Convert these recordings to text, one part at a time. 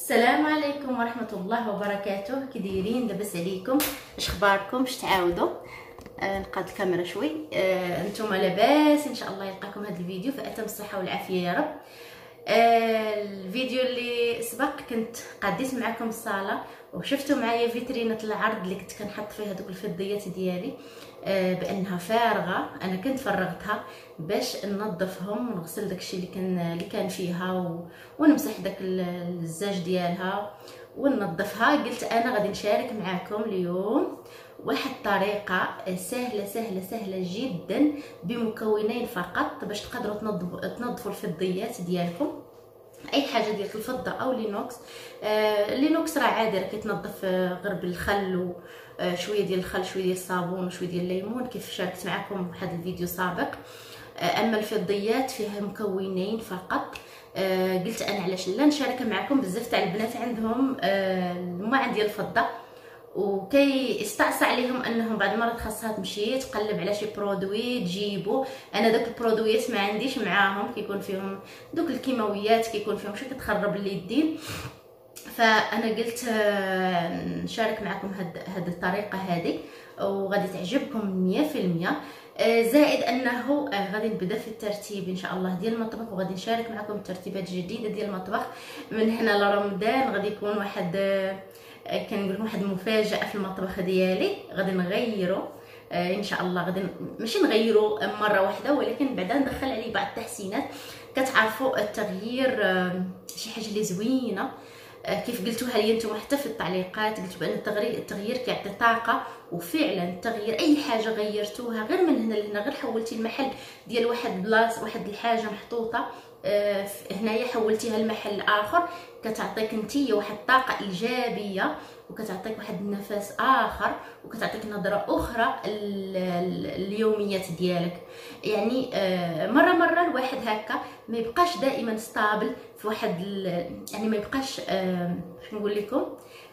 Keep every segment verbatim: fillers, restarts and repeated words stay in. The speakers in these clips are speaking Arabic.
السلام عليكم ورحمة الله وبركاته. كي دايرين؟ لاباس عليكم؟ اش اخباركم؟ اش تعاودوا؟ آه نقاد الكاميرا شوي. آه انتم لاباس؟ ان شاء الله يلقاكم هذا الفيديو في اتم الصحه والعافيه يا رب. آه الفيديو اللي سبق كنت قاديت معكم الصاله وشفتوا معايا فيترينه العرض اللي كنت كنحط فيها دوك الفضيات ديالي آه بانها فارغه. انا كنت فرغتها باش ننظفهم ونغسل داكشي اللي كان اللي كان فيها و... ونمسح داك الزاج ديالها وننظفها. قلت انا غادي نشارك معكم اليوم واحد الطريقه سهله سهله سهله جدا بمكونين فقط باش تقدروا تنظفوا تنظفوا الفضيات ديالكم. اي حاجه ديال الفضه او لينوكس. آه لينوكس راه عادي راه كيتنظف غير بالخل وشويه ديال الخل شويه ديال الصابون وشويه ديال الليمون كيف شاركت معكم في واحد الفيديو سابق. آه اما الفضيات فيها مكونين فقط. آه قلت انا علاش لا نشارك معكم. بزاف تاع البنات عندهم آه الماعن ديال الفضه وكي استعصى عليهم انهم بعد مرات خاصها تمشي تقلب على شي برودوي تجيبو. انا داك البرودويات ما عنديش معاهم، كيكون فيهم دوك الكيماويات كيكون فيهم شي كتخرب اليدين. فانا قلت نشارك معكم هاد هاد الطريقه هذه وغادي تعجبكم مية في المية. زائد انه غادي نبدا في الترتيب ان شاء الله ديال المطبخ وغادي نشارك معكم الترتيبات الجديده ديال المطبخ. من هنا لرمضان غادي يكون واحد كنقول لكم واحد المفاجاه في المطبخ ديالي غادي نغيرو آه ان شاء الله. غادي ماشي نغيرو مره واحده ولكن بعدا ندخل عليه بعض التحسينات. كتعرفوا التغيير آه شي حاجه اللي زوينه آه كيف قلتوها لي نتوما حتى في التعليقات. قلتوا بان التغيير التغيير كيعطي طاقه، وفعلا التغيير اي حاجه غيرتوها غير من هنا لهنا، غير حولتي المحل ديال واحد بلاص واحد الحاجه محطوطه آه هنايا حولتيها لمحل اخر كتعطيك نتيا واحد الطاقه ايجابيه وكتعطيك واحد النفس اخر وكتعطيك نظره اخرى اليوميات ديالك. يعني مره مره الواحد هكا ما يبقاش دائما ستابل في واحد يعني ما يبقاش شنو نقول لكم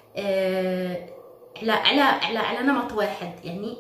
على على على على نمط واحد. يعني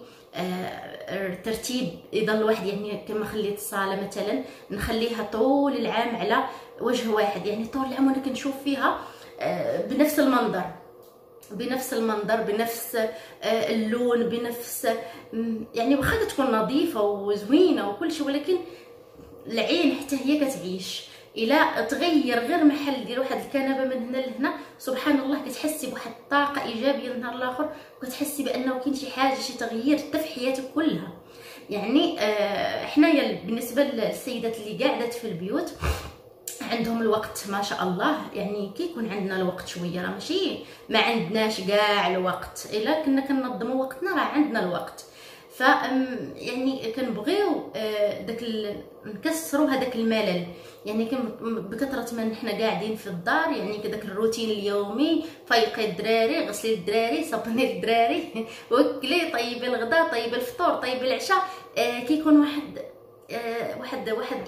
الترتيب يضل الواحد يعني كما خليت الصاله مثلا نخليها طول العام على وجه واحد. يعني طول العام وانا كنشوف فيها بنفس المنظر بنفس المنظر بنفس اللون بنفس يعني واخا تكون نظيفه وزوينه وكل شيء ولكن العين حتى هي كتعيش. الى تغير غير محل ديال واحد الكنبه من هنا لهنا سبحان الله كتحسي بواحد الطاقه ايجابيه النهار الاخر وكتحسي بانه كاين شي حاجه شي تغيير حتى في حياتك كلها. يعني آه حنايا بالنسبه للسيدات اللي قاعدات في البيوت عندهم الوقت ما شاء الله. يعني كيكون عندنا الوقت شويه، راه ماشي ما عندناش كاع الوقت، الا كنا كننظموا وقتنا راه عندنا الوقت. ف يعني كنبغيو داك نكسروا هذاك الملل. يعني بكثره ما حنا قاعدين في الدار يعني كداك الروتين اليومي، فايقي الدراري غسلي الدراري صبني الدراري وكلي طيبي الغداء طيبي الفطور طيبي العشاء. آه كيكون واحد آه واحد واحد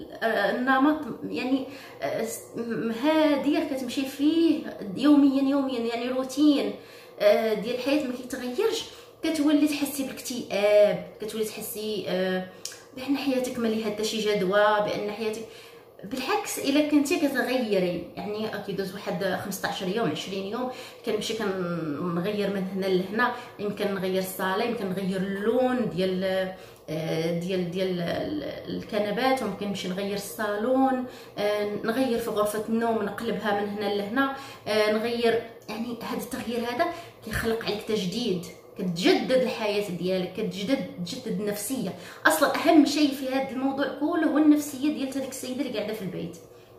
النمط يعني آه هاديه كتمشي فيه يوميا يوميا. يعني روتين آه ديال الحياه ما كيتغيرش. كتولي تحسي بالاكتئاب، كتولي تحسي آه بان حياتك ما ليها حتى شي جدوى، بان حياتك بالعكس الا كنتي كتغيري. يعني كيدوز واحد خمسطاش يوم عشرين يوم كنمشي كنغير من هنا لهنا، يمكن نغير الصاله يمكن نغير اللون ديال ديال ديال الكنبات وممكن نمشي نغير الصالون، نغير في غرفه النوم نقلبها من هنا لهنا، نغير. يعني هذا التغيير هذا كيخلق عليك تجديد، كتجدد الحياه ديالك، كتجدد تجدد النفسيه. اصلا اهم شيء في هذا الموضوع كله هو النفسيه ديال هذيك السيده اللي قاعده في البيت،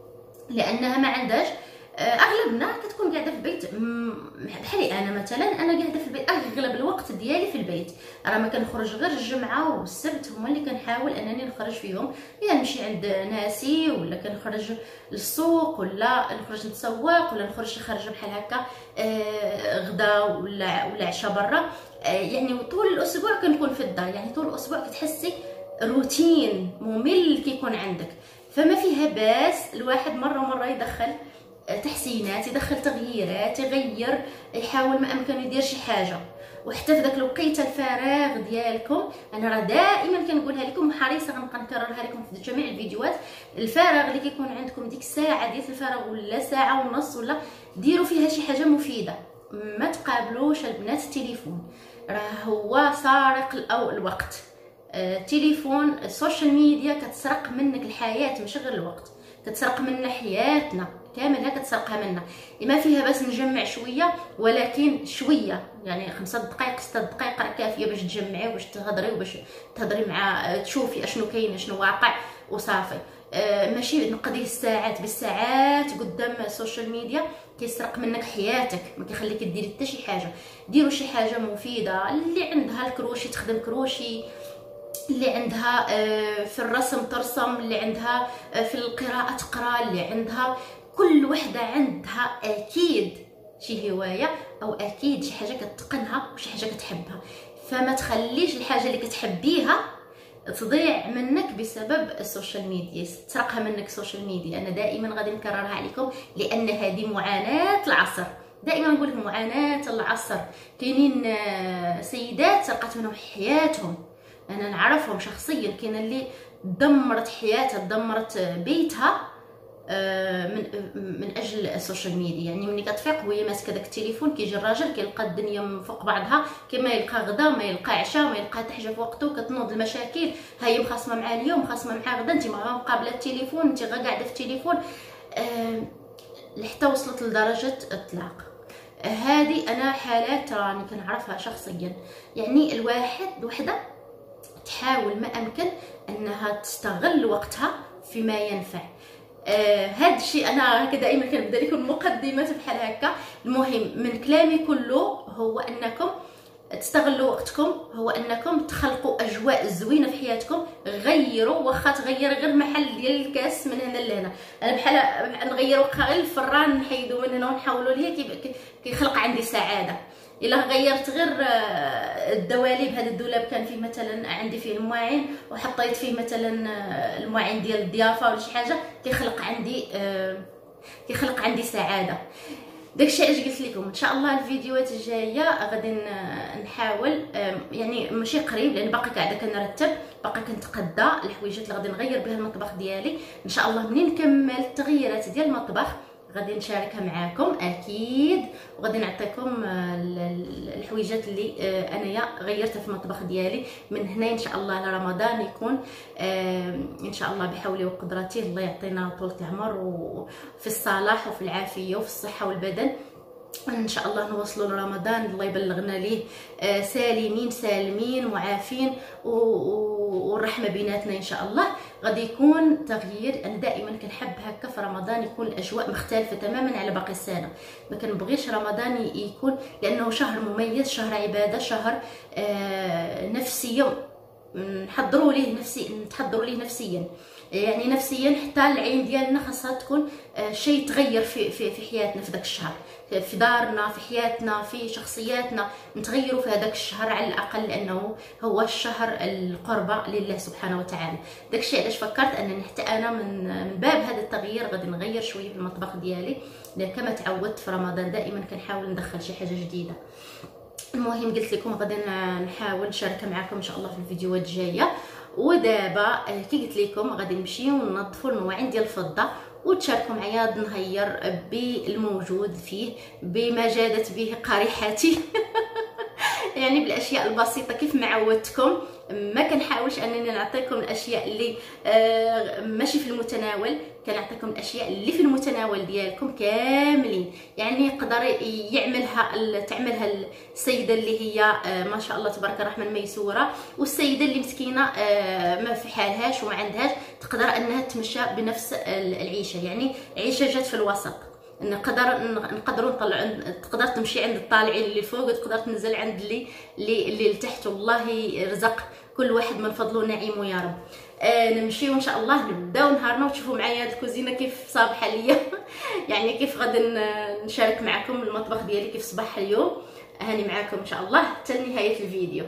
لانها ما عندهاش. اغلبنا كتكون قاعده في البيت بحالي انا مثلا. انا قاعده في البيت اغلب الوقت ديالي في البيت، راه ما كنخرج غير الجمعه والسبت هما اللي كنحاول انني نخرج فيهم. يا يعني نمشي عند ناسي ولا كنخرج للسوق ولا نخرج نتسوق ولا نخرج شي خرجه بحال هكا آه غدا ولا ولا عشاء برا. آه يعني طول الاسبوع كنكون في الدار. يعني طول الاسبوع كتحسي روتين ممل كيكون عندك. فما فيها باس الواحد مره مره يدخل تحسينات، يدخل تغييرات، يغير، يحاول ما امكن يدير شي حاجه. وحتى في داك الوقيته الفراغ ديالكم. انا راه دائما كنقولها لكم وحريصه غنبقى نكررها لكم في جميع الفيديوهات. الفراغ اللي كيكون عندكم ديك الساعه ديال الفراغ ولا ساعه ونص ولا ديروا فيها شي حاجه مفيده. ما تقابلوش البنات التليفون، راه هو سارق او الوقت. التليفون السوشيال ميديا كتسرق منك الحياه ماشي غير الوقت، كتسرق منا حياتنا كاملها، كتسرقها منا. ما فيها بس نجمع شويه، ولكن شويه يعني خمسة دقائق ستة دقائق راه كافيه باش تجمعي وباش تهضري وباش تهضري مع تشوفي اشنو كاين اشنو واقع وصافي. آه ماشي نقضي الساعات بالساعات قدام السوشيال ميديا، كيسرق منك حياتك، ما كيخليك ديري حتى شي حاجه. ديروا شي حاجه مفيده. اللي عندها الكروشي تخدم كروشي، اللي عندها في الرسم ترسم، اللي عندها في القراءة تقرا، اللي عندها كل وحدة عندها أكيد شي هواية أو أكيد شي حاجة كتقنها وشي حاجة كتحبها. فما تخليش الحاجة اللي كتحبيها تضيع منك بسبب السوشيال ميديا، تسرقها منك السوشيال ميديا. أنا دائما غادي نكررها عليكم لأن هذه معاناة العصر. دائما نقول لكم معاناة العصر. كاينين سيدات سرقت منهم حياتهم، انا نعرفهم شخصيا. كاين اللي دمرت حياتها دمرت بيتها من من اجل السوشيال ميديا. يعني ملي كتفيق وهي ماسكه داك التليفون كيجي الراجل كيلقى الدنيا فوق بعضها، كما يلقى غدا ما يلقى عشاء ما يلقى حتى حاجه في وقته، كتنوض المشاكل. هي مخاصمه مع اليوم مخاصمه مع غدا، انت ما مقابله التليفون، انت غا قاعده في التليفون، أه حتى وصلت لدرجه الطلاق. هذه انا حالات راني كنعرفها شخصيا. يعني الواحد وحده تحاول ما امكن انها تستغل وقتها فيما ينفع. آه هذا الشيء انا هكا دائما كنبدا لكم مقدمات بحال هكا. المهم من كلامي كله هو انكم تستغلوا وقتكم، هو انكم تخلقوا اجواء زوينه في حياتكم. غيروا، واخا تغير غير محل ديال الكاس من هنا لهنا، انا بحال نغيروا غير الفران نحيدو من هنا ونحولوا ليه كيخلق عندي سعاده. الا غيرت غير الدواليب، هذا الدولاب كان فيه مثلا عندي فيه المواعين وحطيت فيه مثلا المواعين ديال الضيافه ولا شي حاجه، كيخلق عندي كيخلق عندي سعاده. داكشي علاش قلت لكم ان شاء الله الفيديوهات الجايه غادي نحاول، يعني ماشي قريب لان باقي قاعده كنرتب، باقي كنتقدى الحويجات اللي غادي نغير بها المطبخ ديالي. ان شاء الله منين نكمل التغييرات ديال المطبخ غادي نشاركها معاكم اكيد، وغادي نعطيكم الحويجات اللي انايا غيرتها في المطبخ ديالي من هنا ان شاء الله لرمضان. يكون ان شاء الله بحوله وقدرته، الله يعطينا طول العمر وفي الصلاح وفي العافيه وفي الصحه والبدن، ان شاء الله نوصلوا لرمضان الله يبلغنا ليه سالمين سالمين معافين والرحمه بيناتنا ان شاء الله. غادي يكون تغيير. انا دائما كنحب هكا في رمضان يكون الاجواء مختلفه تماما على باقي السنه. ما كنبغيش رمضان يكون لانه شهر مميز، شهر عباده، شهر آه نفسيا نحضروا ليه نفسي نتحضروا ليه نفسيا. يعني نفسيا حتى العين ديالنا خاصها تكون شيء تغير في في في حياتنا في داك الشهر، في دارنا في حياتنا في شخصياتنا، نتغيروا في هذاك الشهر على الاقل لانه هو الشهر القربة لله سبحانه وتعالى. داكشي علاش فكرت انني حتى انا من من باب هذا التغيير غادي نغير شويه في المطبخ ديالي، لان كما تعودت في رمضان دائما كنحاول ندخل شي حاجه جديده. المهم قلت لكم غادي نحاول نشارك معكم ان شاء الله في الفيديوهات الجايه. ودابا كي قلت لكم غادي نمشيو ننظفوا المواعين ديال الفضه وتشاركوا معايا نغير بالموجود فيه بما جادت به قريحتي يعني بالاشياء البسيطه كيف ما عودتكم. ما كنحاولش انني نعطيكم الاشياء اللي آه ماشي في المتناول، كنعطيكم الاشياء اللي في المتناول ديالكم كاملين. يعني يقدر يعملها تعملها السيده اللي هي آه ما شاء الله تبارك الرحمن ميسوره، والسيده اللي مسكينه آه ما في حالهاش وما عندهاش تقدر انها تمشى بنفس العيشه. يعني عيشه جات في الوسط، نقدر نقدروا نطلع، تقدر تمشي عند الطالعين اللي فوق وتقدر تنزل عند اللي اللي اللي لتحت. والله يرزق كل واحد من فضله نعيم يا رب. آه نمشيو ان شاء الله نبداو نهارنا وتشوفوا معايا هاد الكوزينه كيف صابحه ليا يعني كيف غادي نشارك معكم المطبخ ديالي كيف صباح اليوم. هاني معاكم ان شاء الله حتى نهايه الفيديو.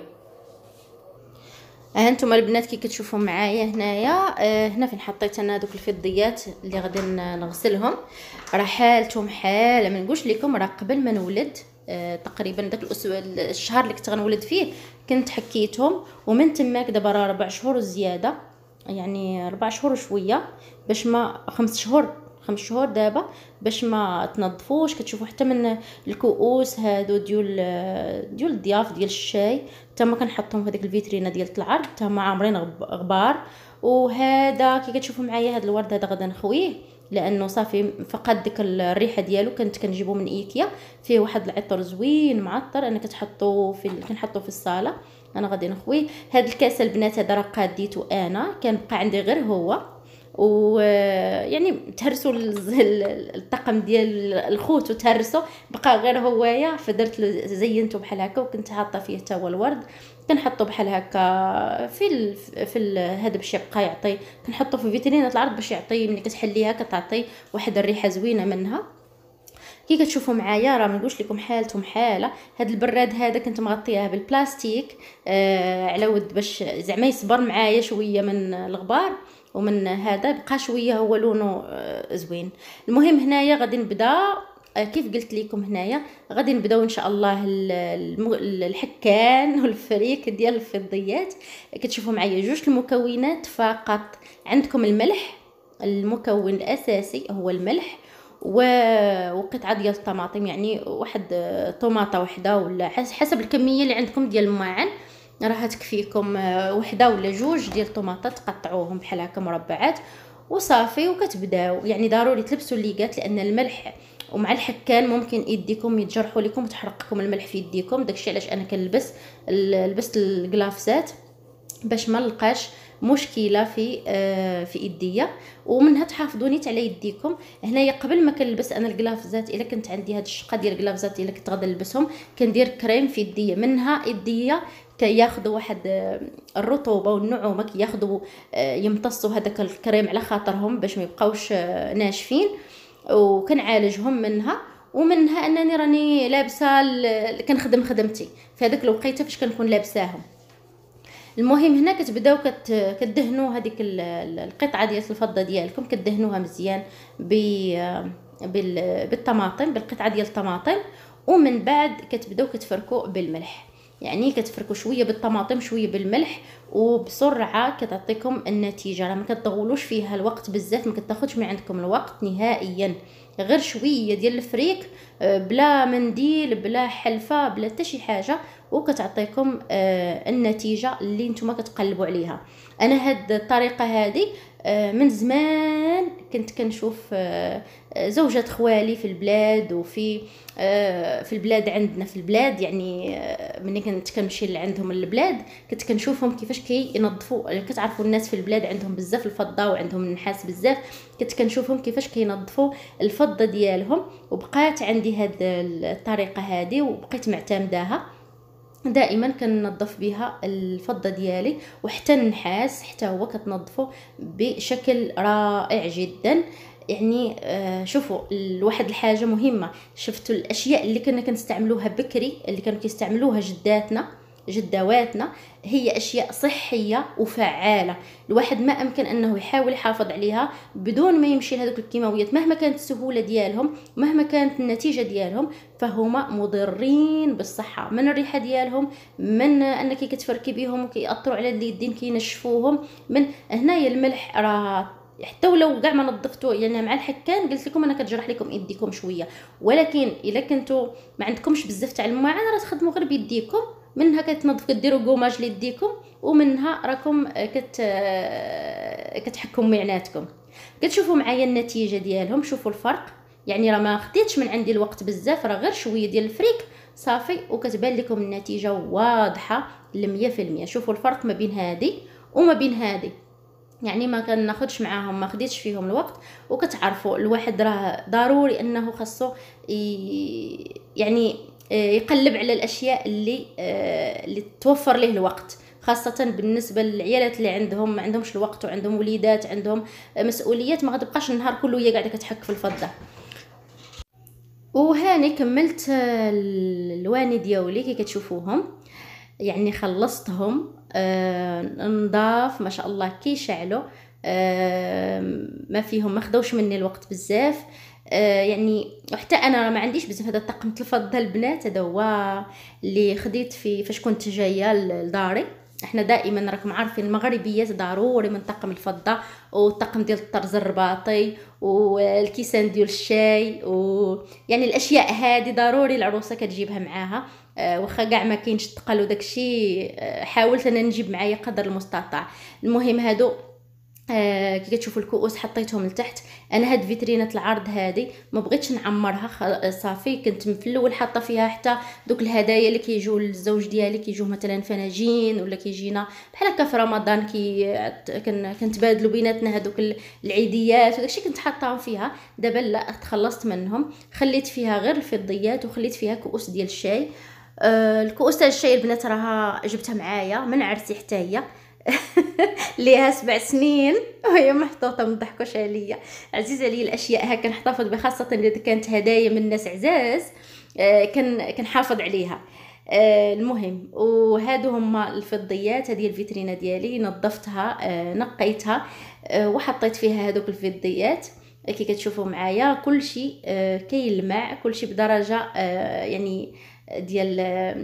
ها انتم البنات كي كتشوفوا معايا هنايا، آه هنا فين حطيت انا دوك الفضيات اللي غادي نغسلهم. راه حالتهم حاله ما نقولش لكم، راه قبل ما نولد آه تقريبا داك الاسبوع الشهر اللي كنت غنولد فيه كنت حكيتهم، ومن تماك دابا راه ربع شهور وزياده، يعني ربع شهور وشويه باش ما خمس شهور خمس شهور دابا باش ما تنظفوش. كتشوفوا حتى من الكؤوس هادو ديال ديال الضياف ديال الشاي حتى ما كنحطهم في هذيك الفيترينا ديال العرض حتى ما عامرين غبار. وهذا كي كتشوفوا معايا هذا الورد هذا غدا نخويه لانه صافي فقد ديك الريحه ديالو. كنت كنجيبو من ايكيا، فيه واحد العطر زوين معطر انا كتحطو في كنحطو في الصاله. انا غادي نخويه. هذا الكاس البنات هذا راه قاديته انا، كان بقى عندي غير هو، ويعني تهرسوا الطقم ديال الخوت وتهرسوا بقى غير هوايا، فدرت له زينته بحال هكا وكنت حاطه فيه حتى هو الورد. كنحطو بحال هكا في ال في ال هذا باش يبقى يعطي، كنحطو في فيترينه العرض باش يعطي ملي كتحليها كتعطي واحد الريحه زوينه منها. كي كتشوفوا معايا راه ما نقولش لكم حالتهم حاله. هذا البراد هذا كنت مغطياه بالبلاستيك آه على ود باش زعما يصبر معايا شويه من الغبار ومن هذا، بقى شويه هو لونه آه زوين. المهم هنايا غادي نبدا آه كيف قلت لكم هنايا غادي نبداو ان شاء الله الحكان والفريك ديال الفضيات. كتشوفوا معايا جوج المكونات فقط. عندكم الملح، المكون الاساسي هو الملح وقطعه ديال الطماطم، يعني واحد طوماطه وحده ولا حسب الكميه اللي عندكم ديال الماعن راه تكفيكم وحده ولا جوج ديال الطوماطات تقطعوهم بحال هكا مربعات وصافي. وكتبداو يعني ضروري تلبسوا الليقات لان الملح ومع الحكان ممكن يديكم يتجرحوا لكم وتحرقكم الملح في يديكم. داكشي علاش انا كنلبس لبست الكلافزات باش ما نلقاش مشكله في آه في يديا، ومنها تحافظوا نيت على يديكم. هنايا قبل ما كنلبس انا الكلافزات الا كنت عندي هاد الشقه ديال الكلافزات الا كنت غادا نلبسهم كندير كريم في يديا، منها يديا كياخذوا واحد الرطوبه والنعومه كياخذوا آه يمتصوا هذاك الكريم على خاطرهم باش ما يبقاوش آه ناشفين، وكنعالجهم منها. ومنها انني راني لابسه كنخدم خدمتي في هذاك الوقيته فاش كنكون لابساهم. المهم هنا كتبداو كتدهنوا هذيك القطعه ديال الفضه ديالكم كتدهنوها مزيان بالطماطم بالقطعه ديال الطماطم، ومن بعد كتبداو كتفركوا بالملح، يعني كتفركوا شويه بالطماطم شويه بالملح وبسرعه كتعطيكم النتيجه. راه ما كتطولوش فيها الوقت بزاف، ما كتاخذش من عندكم الوقت نهائيا، غير شويه ديال الفريك بلا منديل بلا حلفه بلا حتى شي حاجه وكتعطيكم آه النتيجه اللي نتوما كتقلبوا عليها. انا هاد الطريقه هذه آه من زمان كنت كنشوف آه زوجات خوالي في البلاد وفي آه في البلاد عندنا في البلاد، يعني آه ملي كنت كنمشي لعندهم البلاد كنت كنشوفهم كيفاش كينظفوا. كتعرفوا الناس في البلاد عندهم بزاف الفضه وعندهم النحاس بزاف، كنت كنشوفهم كيفاش كينظفوا الفضه ديالهم. وبقات عندي هاد الطريقه هذه وبقيت معتمداها دائما كننظف بها الفضه ديالي، وحتى النحاس حتى هو كتنظفه بشكل رائع جدا. يعني آه شوفوا الواحد الحاجه مهمه، شفتوا الاشياء اللي كنا كنستعملوها بكري اللي كانوا كيستعملوها جداتنا جداواتنا هي اشياء صحيه وفعاله. الواحد ما امكن انه يحاول يحافظ عليها بدون ما يمشي لهذوك الكيماويات، مهما كانت السهوله ديالهم مهما كانت النتيجه ديالهم فهما مضرين بالصحه، من الريحه ديالهم، من انك كتفركي بهم وكيأثروا على اليدين كينشفوهم. من هنايا الملح راه حتى ولو كاع ما نظفتو، يعني مع الحكان قلت لكم انا كتجرح لكم يديكم شويه، ولكن الا كنتو ما عندكمش بزاف تاع الماعن راه تخدموا غير بيديكم، منها كتنظف كديروا كوماج ليديكم ومنها راكم كت كتحكموا معناتكم. كتشوفوا معايا النتيجه ديالهم، شوفوا الفرق. يعني راه ما خديتش من عندي الوقت بزاف، راه غير شويه ديال الفريك صافي وكتبان لكم النتيجه واضحه لمية في المية. شوفوا الفرق ما بين هذه وما بين هذه، يعني ما كناخذش معاهم ما خديتش فيهم الوقت. وكتعرفوا الواحد راه ضروري انه خاصو يعني يقلب على الاشياء اللي اللي توفر له الوقت، خاصه بالنسبه للعيالات اللي عندهم ما عندهمش الوقت وعندهم وليدات عندهم مسؤوليات، ما غتبقاش النهار كله هي قاعده كتحك في الفضه. وهاني كملت الواني ديالي كي كتشوفوهم، يعني خلصتهم آه نضاف ما شاء الله كيشعلوا آه ما فيهم ما خدوش مني الوقت بزاف. آه يعني وحتى انا ما عنديش بزاف. هذا الطقم الفضه البنات هذا هو اللي خديت في فاش كنت جايه لداري. احنا دائما راكم عارفين المغربيات ضروري من طقم الفضه، والطقم ديال الطرز الرباطي، والكيسان ديال الشاي، ويعني الاشياء هذه ضروري العروسه كتجيبها معاها. أه واخا كاع ما كاينش الثقل وداكشي، أه حاولت انا نجيب معايا قدر المستطاع. المهم هادو آه كي كتشوفوا الكؤوس حطيتهم لتحت. انا هاد فيترينه العرض هذه ما بغيتش نعمرها صافي، كنت في الاول حاطه فيها حتى دوك الهدايا اللي كيجيو للزوج ديالي، كيجيو مثلا فناجين ولا كيجينا بحال هكا في رمضان كي كنتبادلوا بيناتنا هذوك العيديات وداكشي كنت حاطاهم فيها. دابا لا تخلصت منهم، خليت فيها غير الفضيات وخليت فيها كؤوس ديال الشاي. آه الكؤوس تاع الشاي البنات راها جبتها معايا من عرسي حتى هي ليها سبع سنين وهي محطوطه، ما تضحكوش عليا. عزيز عليا الاشياء هكا نحتفظ بها، خاصه اذا كانت هدايا من ناس عزاز آه كان كنحافظ عليها. آه المهم وهادو هما الفضيات. هذه الفيترينا ديالي نظفتها آه نقيتها آه وحطيت فيها هذوك الفضيات. كي كتشوفوا معايا كل شيء آه كيلمع، كل شيء بدرجه آه يعني ديال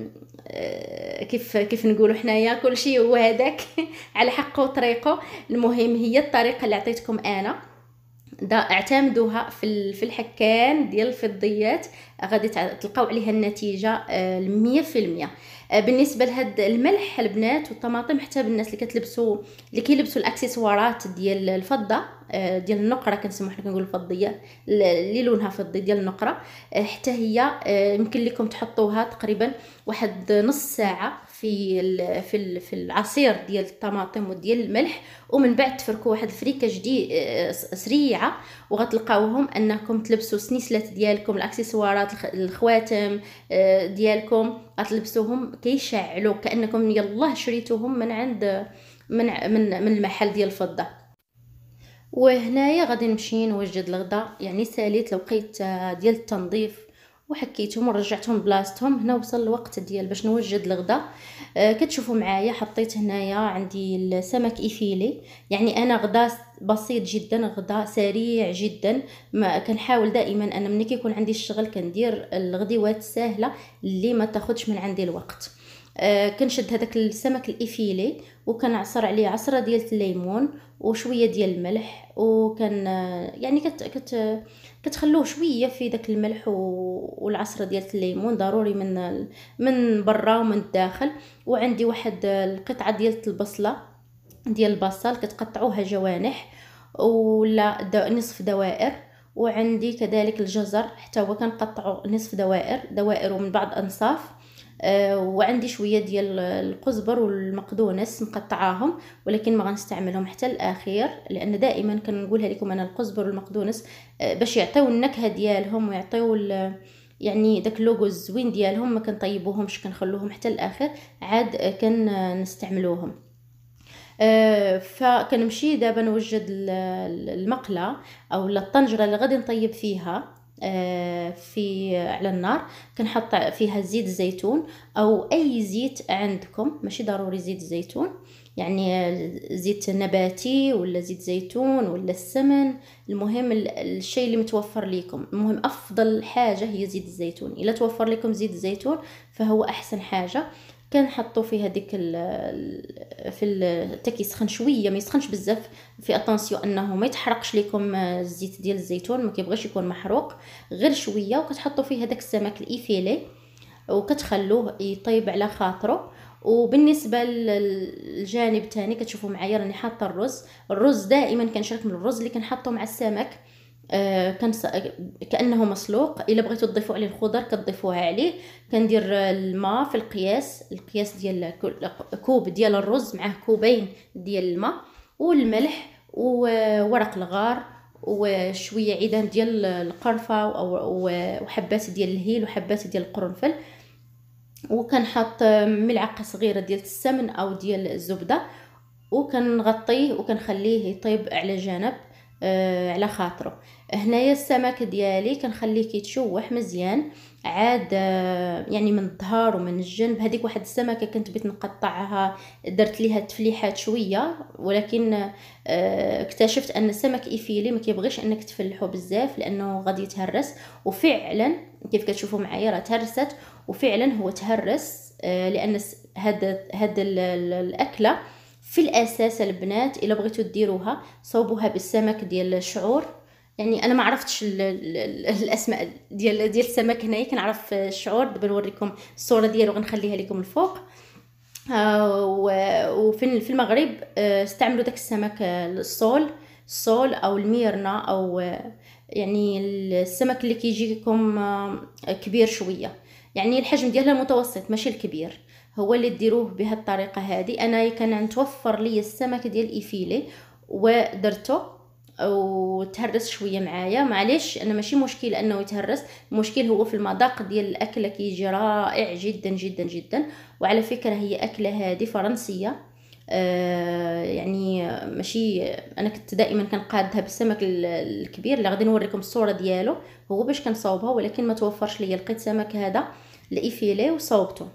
آه كيف كيف نقولوا حنايا كل شيء هو هذاك على حقه وطريقه. المهم هي الطريقه اللي عطيتكم انا دا اعتمدوها في في الحكان ديال الفضيات، غادي تلقاو عليها النتيجه المية في المية. بالنسبه لهاد الملح البنات والطماطم، حتى بالناس اللي كتلبسوا اللي كيلبسوا الاكسسوارات ديال الفضه ديال النقره، كنسموها حنا كنقولوا الفضيه اللي لونها فضي ديال النقره، حتى هي يمكن لكم تحطوها تقريبا واحد نص ساعه في في في العصير ديال الطماطم وديال الملح، ومن بعد تفركوا واحد الفريكه جديد سريعه، وغتلقاوهم انكم تلبسوا السنيسلات ديالكم، الاكسسوارات، الخواتم ديالكم غتلبسوهم كيشعلوا كانكم يلاه شريتوهم من عند من من من المحل ديال الفضه. وهنايا غادي نمشي نوجد الغداء. يعني ساليت لوقيت ديال التنظيف وحكيتهم ورجعتهم بلاصتهم. هنا وصل الوقت ديال باش نوجد الغداء. آه كتشوفوا معايا حطيت هنايا عندي السمك ايفيلي. يعني انا غدا بسيط جدا، غدا سريع جدا. ما كنحاول دائما انا ملي كيكون عندي الشغل كندير الغديوات سهله اللي ما تاخذش من عندي الوقت. آه كنشد هذاك السمك الايفيلي وكنعصر عليه عصره ديال الليمون وشويه ديال الملح، وكان يعني كت كت كتخلوه شويه في داك الملح والعصره ديال الليمون، ضروري من من برا ومن الداخل. وعندي واحد القطعه ديال البصله ديال البصل كتقطعوها جوانح ولا نصف دوائر. وعندي كذلك الجزر حتى هو كنقطعو نصف دوائر دوائر ومن بعض انصاف. آه وعندي شويه ديال القزبر والمقدونس مقطعاهم، ولكن ما غنستعملهم حتى الاخير لان دائما كنقولها لكم انا القزبر والمقدونس آه باش يعطيو النكهه ديالهم ويعطيو يعني داك اللوغو الزوين ديالهم، ما كنطيبوهمش كنخلوهم حتى الاخر عاد كنستعملوهم. آه فكنمشي دابا نوجد المقله او الطنجره اللي غادي نطيب فيها آه في على النار. كنحط فيها زيت الزيتون او اي زيت عندكم، ماشي ضروري زيت الزيتون، يعني زيت نباتي ولا زيت زيتون ولا السمن، المهم الشيء اللي متوفر لكم. المهم افضل حاجه هي زيت الزيتون، الا توفر لكم زيت الزيتون فهو احسن حاجه. كنحطوا في هذيك في التاكي يسخن شويه، ما يسخنش بزاف، في اتونسيون انه ما يتحرقش لكم الزيت ديال الزيتون، ما كيبغيش يكون محروق، غير شويه. وكتحطوا فيه هذاك السمك الايفيلي وكتخلوه يطيب على خاطره. وبالنسبه للجانب الثاني كتشوفوا معايا راني حاطه الرز. الرز دائما كنشارك من الرز اللي كنحطه مع السمك آه كنص... كانه مسلوق. الا بغيتوا تضيفوا عليه الخضر كتضيفوها عليه. كندير الماء في القياس القياس ديال كوب ديال الرز معاه كوبين ديال الماء والملح وورق الغار وشويه عيدان ديال القرفه وحبات ديال الهيل وحبات ديال القرنفل، وكنحط ملعقه صغيره ديال السمن او ديال الزبده، وكنغطيه وكنخليه يطيب على جنب آه على خاطره. هنايا السمك ديالي كنخليه كيتشوح مزيان عاد، آه يعني من الظهر ومن الجنب. هذيك واحد السمكه كنت بغيت نقطعها، درت ليها تفليحات شويه، ولكن آه اكتشفت ان السمك ايفيلي ما كيبغيش انك تفلحه بزاف لانه غادي يتهرس. وفعلا كيف كتشوفوا معايا راه تهرست، وفعلا هو تهرس. آه لان هاد هاد الاكله في الاساس البنات الا بغيتو ديروها صوبوها بالسمك ديال الشعور. يعني انا ما عرفتش ال ال ال الاسماء ديال ديال السمك هنايا، كنعرف الشعور. دابا نوريكم الصوره ديالو غنخليها لكم الفوق. آه وفي في المغرب آه استعملوا داك السمك الصول الصول او الميرنا، او آه يعني السمك اللي كيجيكم آه كبير شويه، يعني الحجم ديالها المتوسط ماشي الكبير، هو اللي ديروه بهذه الطريقه هذه. انا كان نتوفر لي السمك ديال الايفيلي ودرته وتهرس شويه معايا. معليش انا ماشي مشكل انه يتهرس، المشكل هو في المذاق ديال الاكله، كيجي رائع جدا جدا جدا. وعلى فكره هي اكله هذه فرنسيه، آه يعني ماشي، انا كنت دائما كنقادها بالسمك الكبير اللي غادي نوريكم الصوره ديالو هو باش كنصاوبها، ولكن ما توفرش ليا. لقيت سمك هذا الايفيلي وصاوبته.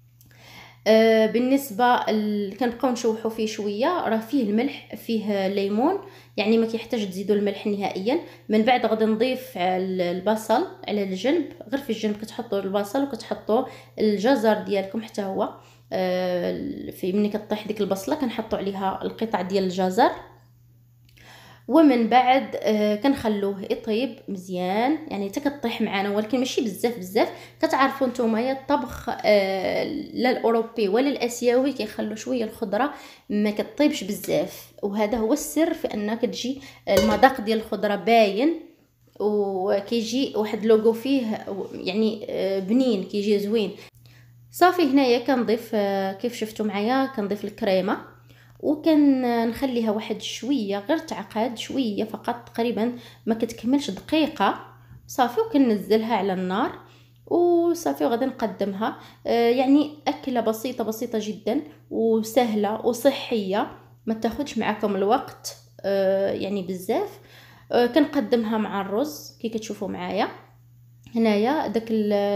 آه بالنسبه ال... كنبقاو نشوحوا فيه شويه، راه فيه الملح فيه الليمون، يعني ما كيحتاج تزيدوا الملح نهائيا. من بعد غادي نضيف البصل على الجنب، غير في الجنب كتحطوا البصل وكتحطوا الجزر ديالكم حتى هو. آه في ملي كطيح ديك البصله كنحطوا عليها القطع ديال الجزر، ومن بعد آه كنخلوه يطيب مزيان، يعني حتى كطيح معنا، ولكن ماشي بزاف بزاف. كتعرفوا نتوما الطبخ آه لا الاوروبي ولا الاسيوي كيخلوا شويه الخضره ما كطيبش بزاف، وهذا هو السر في انك تجي المذاق ديال الخضره باين، وكيجي واحد لوغو فيه يعني آه بنين، كيجي زوين. صافي هنايا كنضيف آه كيف شفتوا معايا كنضيف الكريمه، وكنخليها واحد شويه غير تعقد شويه فقط، تقريبا ما كتكملش دقيقه. صافي وكننزلها على النار وصافي وغادي نقدمها. آه يعني اكله بسيطه بسيطه جدا وسهله وصحيه، ما تاخذش معكم الوقت آه يعني بزاف. آه كنقدمها مع الرز كي كتشوفوا معايا هنايا. داك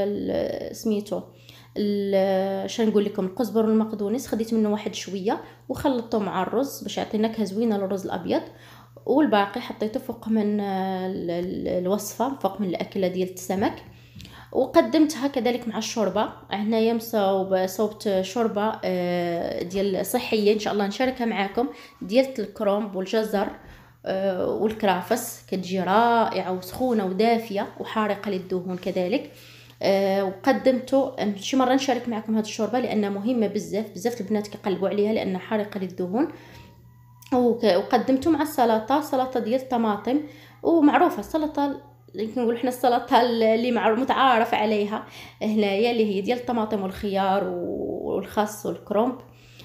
سميتو اش نقول لكم القزبر والمقدونس خديت منه واحد شويه وخلطته مع الرز باش يعطي نكهه زوينه للرز الابيض، والباقي حطيته فوق من الوصفه، فوق من الاكله ديال السمك. وقدمتها كذلك مع الشوربه. هنايا مصاوب صوبت شوربه ديال صحيه ان شاء الله نشاركها معكم، ديال الكرومب والجزر والكرافس، كتجي رائعه وسخونه ودافيه وحارقه للدهون كذلك. أه وقدمته شي مره نشارك معكم هذه الشوربه لانها مهمه بزاف بزاف، البنات كيقلبوا عليها لانها حارقه للدهون. وقدمته مع السلطه، سلطه ديال الطماطم، ومعروفه السلطه اللي كنقولوا حنا السلطه اللي متعارف عليها هنايا اللي هي ديال الطماطم والخيار والخس والكرومب.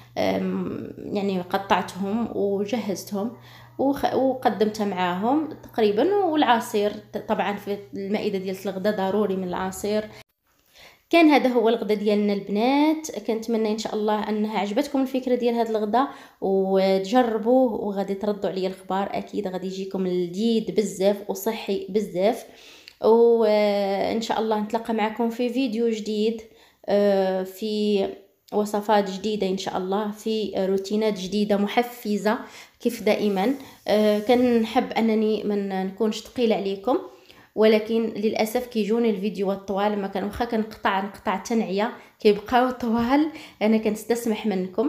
يعني قطعتهم وجهزتهم وقدمتها معاهم تقريبا، والعصير طبعا في المائده ديال الغداء ضروري من العصير. كان هذا هو الغداء ديالنا البنات، كنتمنى ان شاء الله انها عجبتكم الفكره ديال هذا الغداء وتجربوه وغادي تردوا عليا الخبار، اكيد غادي يجيكم لذيذ بزاف وصحي بزاف. وان شاء الله نتلاقى معكم في فيديو جديد، في وصفات جديدة إن شاء الله، في روتينات جديدة محفزة كيف دائما. آه كنحب أنني من نكونش ثقيلة عليكم، ولكن للأسف كيجوني الفيديوهات طوال، ما كان واخا كنقطع نقطع تنعية كيبقاو طوال، أنا كنستسمح منكم.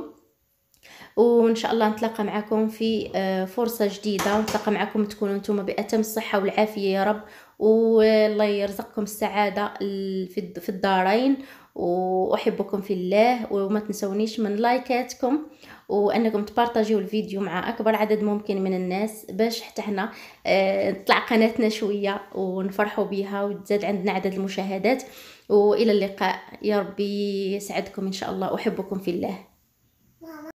وإن شاء الله نتلاقى معكم في آه فرصة جديدة، ونتلاقى معكم تكونوا نتوما بأتم الصحة والعافية يا رب، والله يرزقكم السعادة في الدارين. واحبكم في الله، وما تنسونيش من لايكاتكم وانكم تبارطاجيو الفيديو مع اكبر عدد ممكن من الناس، باش حتى حنا اه تطلع قناتنا شويه ونفرحوا بها وتزاد عندنا عدد المشاهدات. والى اللقاء، يا ربي يسعدكم ان شاء الله، احبكم في الله.